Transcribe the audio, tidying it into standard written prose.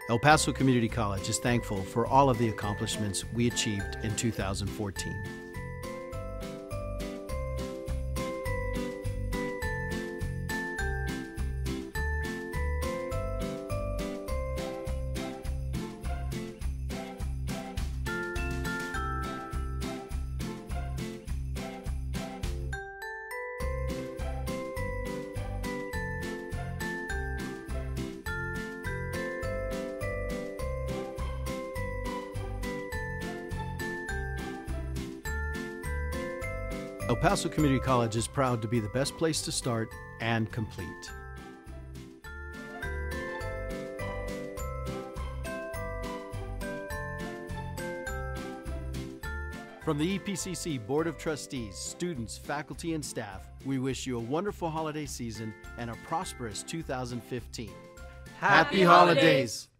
El Paso Community College is thankful for all of the accomplishments we achieved in 2014. El Paso Community College is proud to be the best place to start and complete. From the EPCC Board of Trustees, students, faculty, and staff, we wish you a wonderful holiday season and a prosperous 2015. Happy holidays!